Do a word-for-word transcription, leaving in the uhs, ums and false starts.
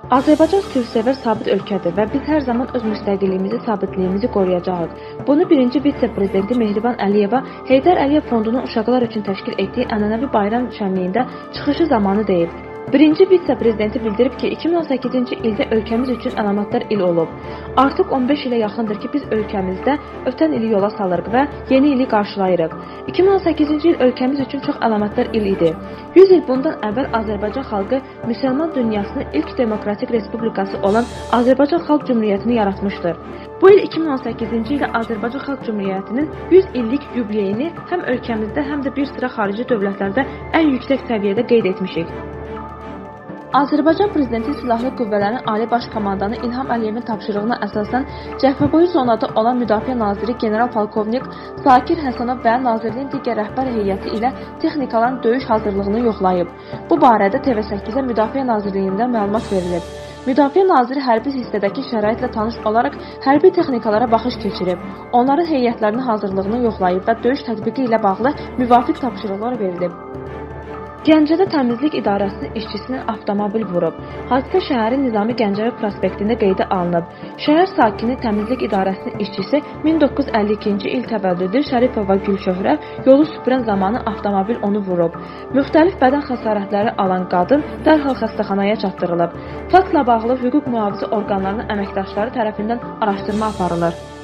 Azərbaycan sülhsevər sabit ölkədir və biz hər zaman öz müstəqilliyimizi, sabitliyimizi qoruyacağıq. Bunu birinci vitse-prezidenti Mehriban Əliyeva Heydər Əliyev Fondunun uşaqlar üçün təşkil etdiyi ənənəvi bayram şənliyində çıxışı zamanı deyib. Birinci vitse-prezidenti bildirib ki, iki min on səkkizinci ildə ölkəmiz üçün əlamatlar il olub. Artıq on beş ilə yaxındır ki, biz ölkəmizdə ötən ili yola salırıq və yeni ili qarşılayırıq. iki min on səkkizinci il ölkəmiz üçün çox əlamatlar il idi. yüz il bundan əvvəl Azərbaycan xalqı müsəlman dünyasının ilk demokratik respublikası olan Azərbaycan Xalq Cümhuriyyətini yaratmışdır. Bu il iki min on səkkizinci ildə Azərbaycan Xalq Cümhuriyyətinin yüz illik yubileyini həm ölkəmizdə, həm də bir sıra xarici dövlətlərdə ən yüksək səviyyədə qeyd etmişik. Azərbaycan Prezidenti Silahlı Qüvvələrin Ali Baş Komandanı İlham Əliyevin tapşırığına əsasən Cəbhəboyu zonada olan Müdafiə Naziri General-Polkovnik Zakir Həsənov və Nazirliyin digər rəhbər heyəti ilə texnikaların döyüş hazırlığını yoxlayıb. Bu barədə T V səkkizə Müdafiə Nazirliyindən məlumat verilib. Müdafiə Naziri hərbi hissədəki şəraitlə tanış olaraq hərbi texnikalara baxış keçirib. Onların heyətlərinin hazırlığını yoxlayıb və döyüş tətbiqi ilə bağlı müvafiq tapşırıqlar verilib. Gəncədə təmizlik idarəsinin işçisinin avtomobil vurub. Hadisə şəhərin Nizami Gəncəvi prospektində qeydə alınıb. Şəhər sakini təmizlik idarəsinin işçisi min doqquz yüz əlli ikinci il təvəllüdlü Şərifova Gülşöhrə yolu süpürən zamanı avtomobil onu vurub. Müxtəlif bədən xəsarətləri alan qadın dərhal xəstəxanaya çatdırılıb. Faktla bağlı hüquq mühafizə orqanlarının əməkdaşları tərəfindən araşdırma aparılır.